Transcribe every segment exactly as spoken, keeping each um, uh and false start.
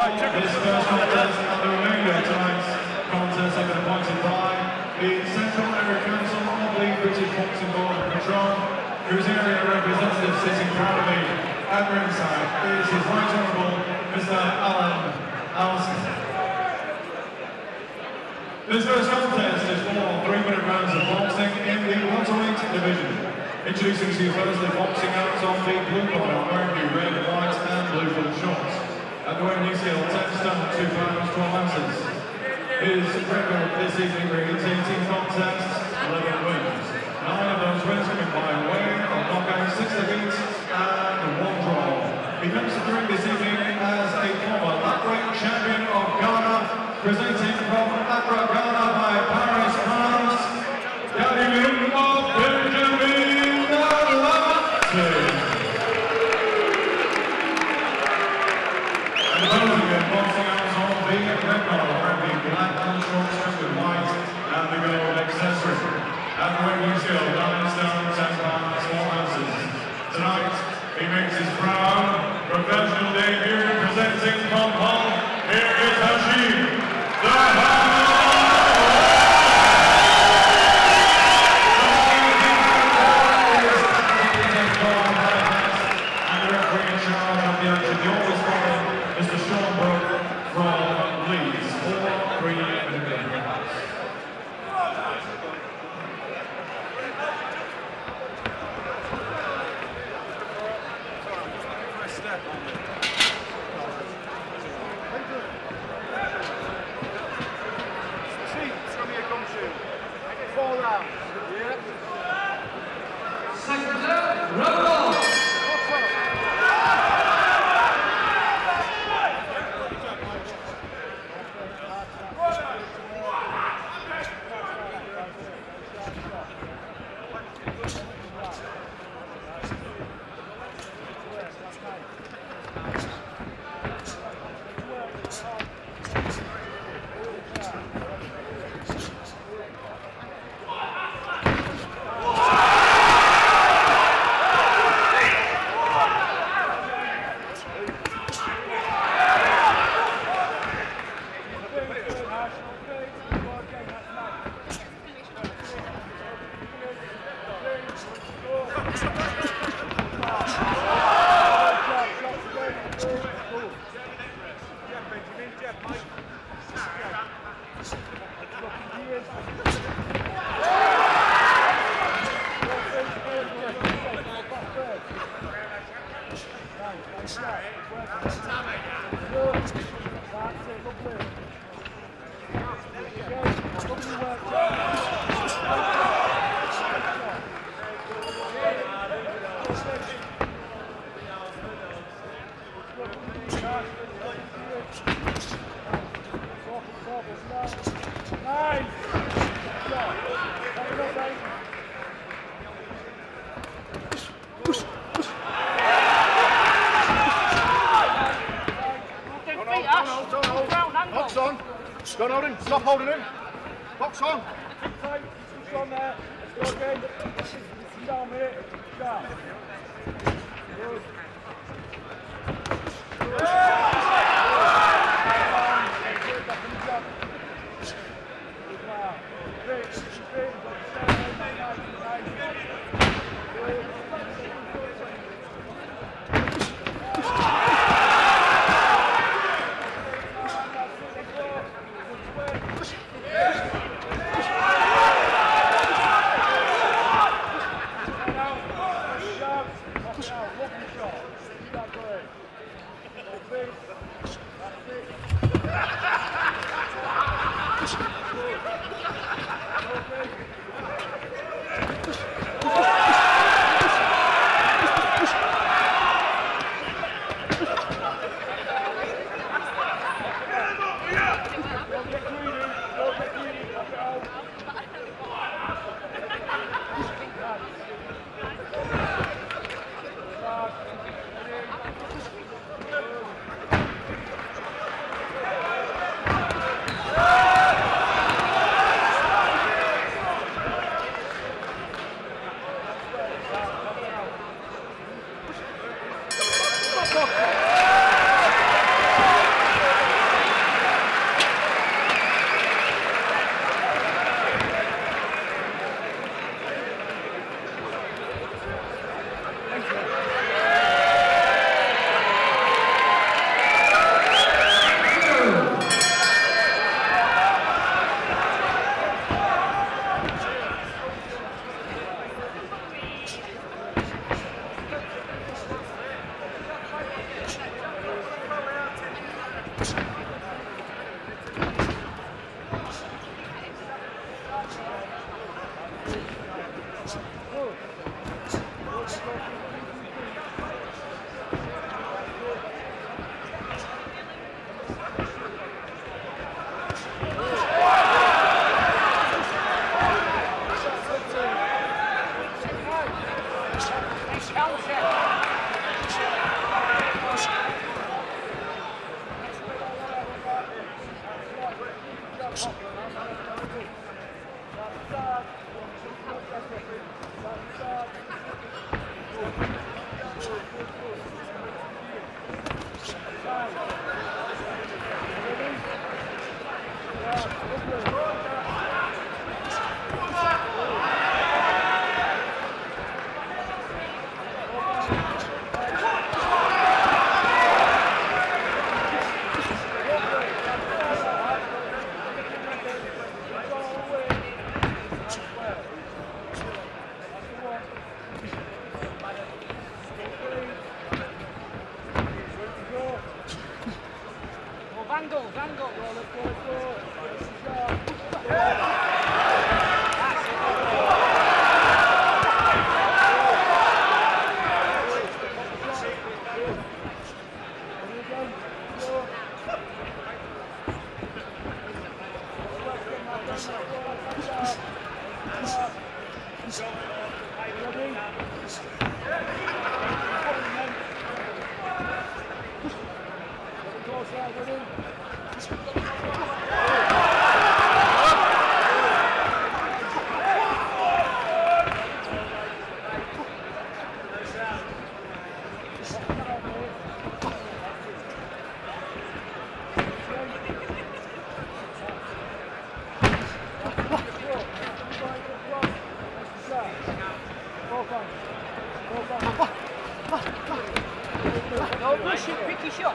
this first contest and the remainder of tonight's contest have been appointed by the Central Area Council of the British Boxing Board of Patron, whose area representative sitting proud of me at ringside is His Right Honourable Mister Alan Alston. This first contest is for three-minute rounds of boxing in the welterweight division. Introducing to you first the boxing out on the blue corner, wearing the red, white and blue full shorts. At the weighing New Zealand, ten stone, two pounds, twelve ounces. His record this evening reads eighteen contests, eleven wins. Nine of those wins coming by way of knockout, six defeats and one draw. He comes through this evening as a former lightweight champion of Ghana, presenting from Accra, Ghana by Paris, France, Gadimin of Benjamin Alati. And opposing him, boxing out on the red corner, wearing the black and short strip with white and the gold accessory. At the weight New Zealand, nine stone, ten pounds, four ounces. Tonight, he makes his proud professional debut, presenting from Hong. Here is Hashim, the Hammer! And the referee in charge of the action, the always following Mister Sean Brooke from Leeds, four, three, minutes. Don't hold him, stop holding him. Box on. Tight, push on there. Let's go again. Down, mate. Down. Good. No, push it, pick your shot.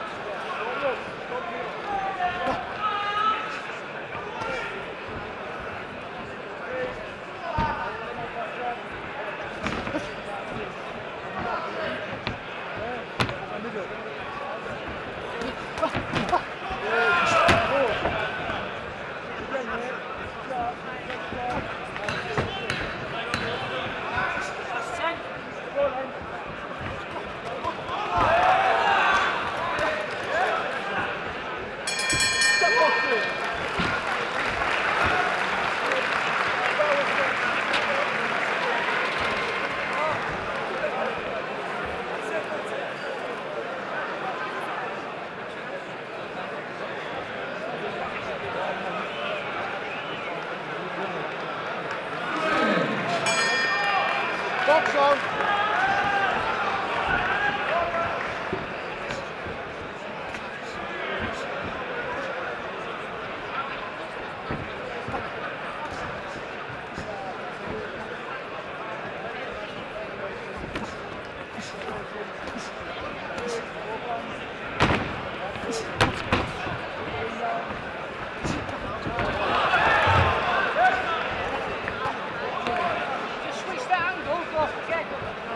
Box on. Just switch that angle, go, yeah, go.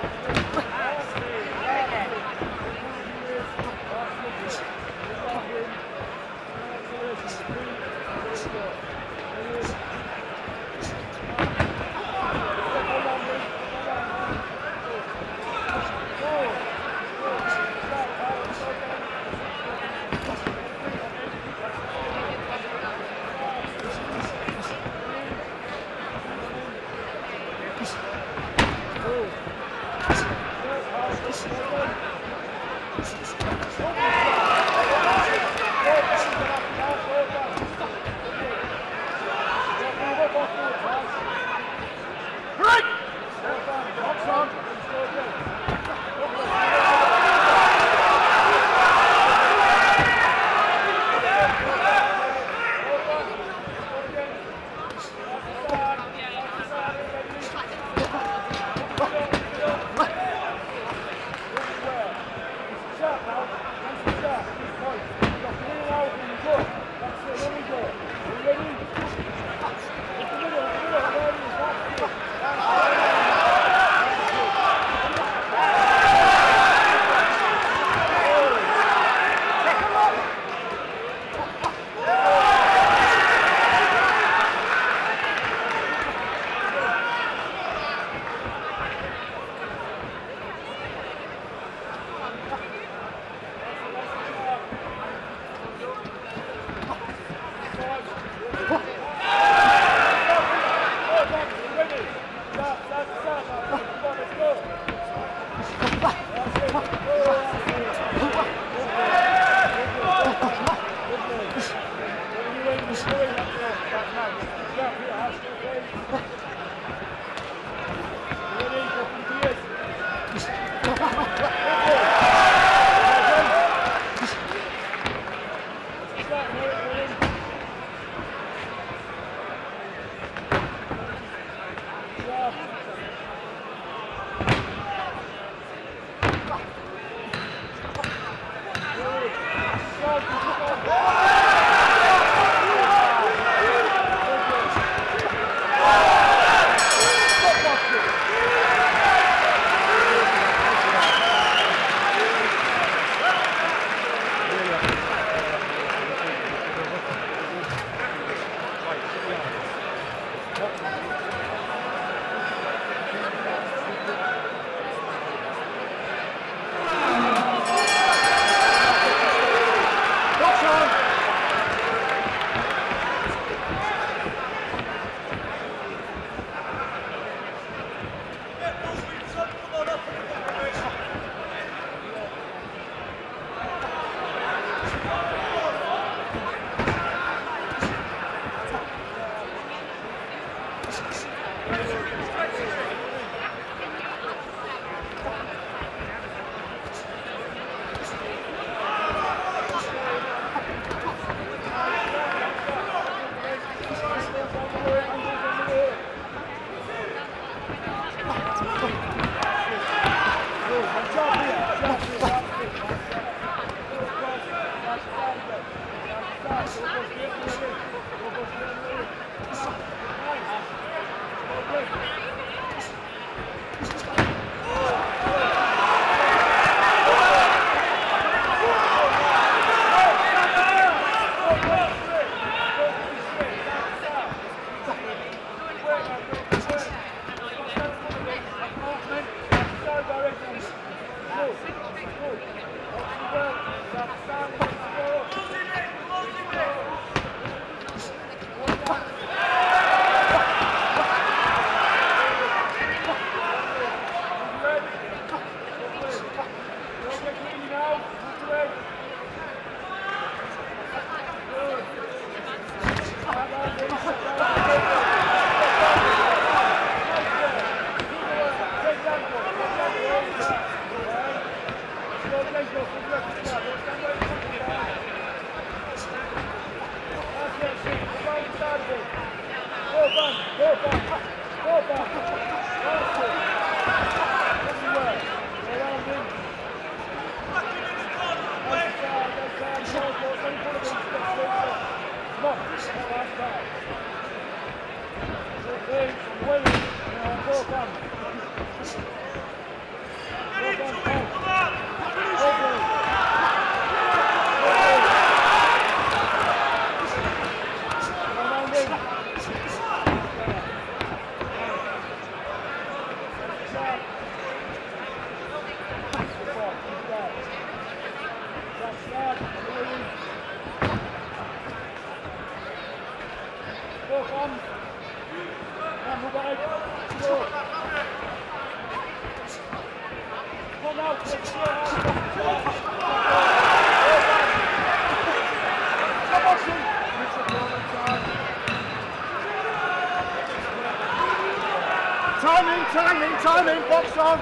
Timing, timing, timing, box on!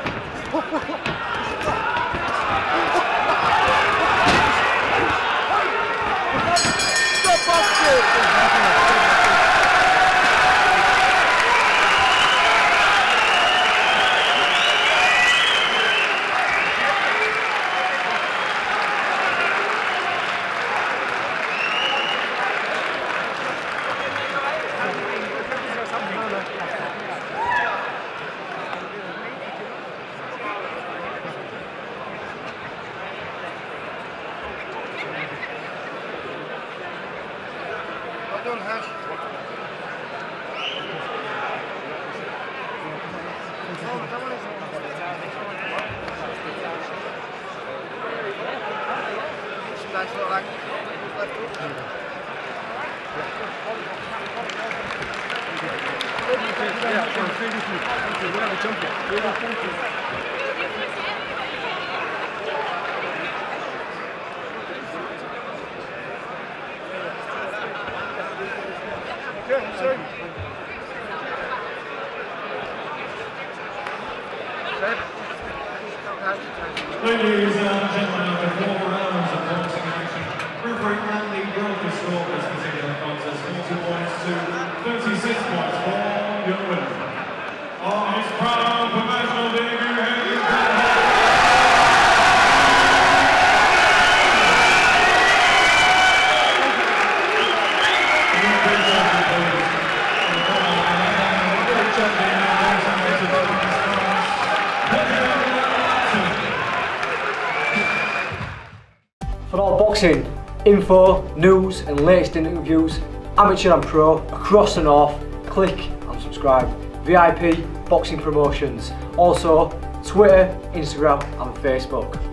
Stop boxing! Well done, Hash. Nice little leg. Left hook. Okay, so. Ladies and gentlemen, after four rounds of boxing action, referee Andy broke the score of this particular contest, forty points to thirty-six points for your winner. On his proud professional debut, Henry For all boxing info, news and latest interviews, amateur and pro, across the north, click and subscribe. V I P Boxing Promotions. Also Twitter, Instagram and Facebook.